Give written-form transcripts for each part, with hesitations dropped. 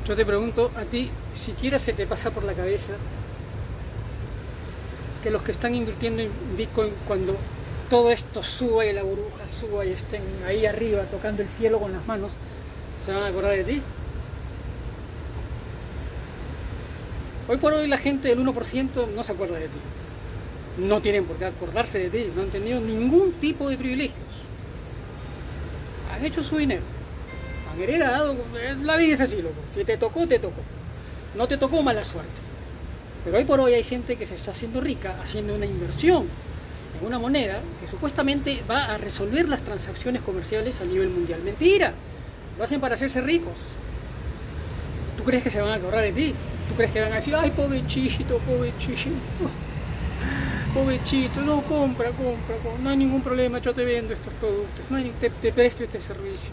Yo te pregunto, a ti, ¿siquiera se te pasa por la cabeza que los que están invirtiendo en Bitcoin, cuando todo esto suba y la burbuja suba y estén ahí arriba tocando el cielo con las manos, se van a acordar de ti? Hoy por hoy la gente del 1% no se acuerda de ti. No tienen por qué acordarse de ti, no han tenido ningún tipo de privilegios. Han hecho su dinero, han heredado, la vida es así, loco. Si te tocó, te tocó. No te tocó, mala suerte. Pero hoy por hoy hay gente que se está haciendo rica haciendo una inversión en una moneda que supuestamente va a resolver las transacciones comerciales a nivel mundial. Mentira, lo hacen para hacerse ricos. ¿Tú crees que se van a acordar de ti? ¿Tú crees que van a decir, ay, pobrecito, pobrecito, no, compra, no hay ningún problema, yo te vendo estos productos, no hay, te presto este servicio?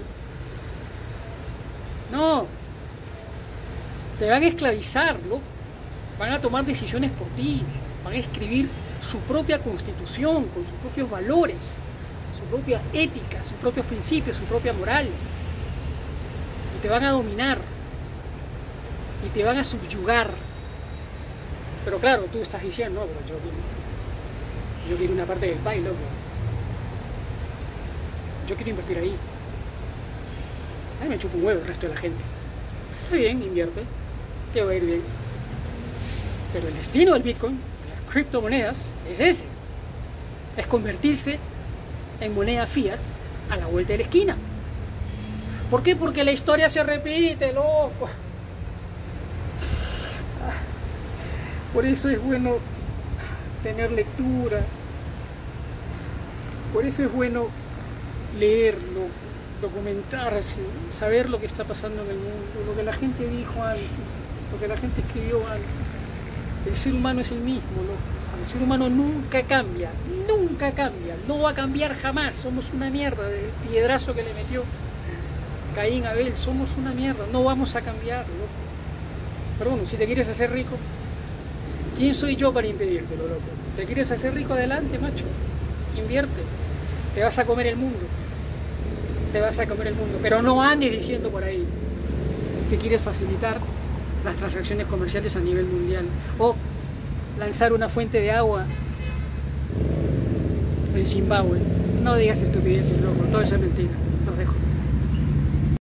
No, te van a esclavizar, loco. Van a tomar decisiones por ti, van a escribir su propia constitución con sus propios valores, su propia ética, sus propios principios, su propia moral, y te van a dominar y te van a subyugar. Pero claro, tú estás diciendo, no, pero yo quiero una parte del pie, loco. Yo quiero invertir ahí. A mí me chupa un huevo el resto de la gente. Está bien, invierte, te va a ir bien. Pero el destino del Bitcoin, de las criptomonedas, es ese. Es convertirse en moneda fiat a la vuelta de la esquina. ¿Por qué? Porque la historia se repite, loco. Por eso es bueno tener lectura. Por eso es bueno leerlo, documentarse, saber lo que está pasando en el mundo, lo que la gente dijo antes, lo que la gente escribió antes. El ser humano es el mismo, ¿no? El ser humano nunca cambia, no va a cambiar jamás. Somos una mierda, desde el piedrazo que le metió Caín a Abel, somos una mierda, no vamos a cambiar, loco. Pero bueno, si te quieres hacer rico, ¿quién soy yo para impedírtelo, loco? ¿Te quieres hacer rico? Adelante, macho, invierte, te vas a comer el mundo, pero no andes diciendo por ahí que quieres facilitar las transacciones comerciales a nivel mundial o lanzar una fuente de agua en Zimbabue. No digas estupideces, loco, todo eso es mentira. Los dejo.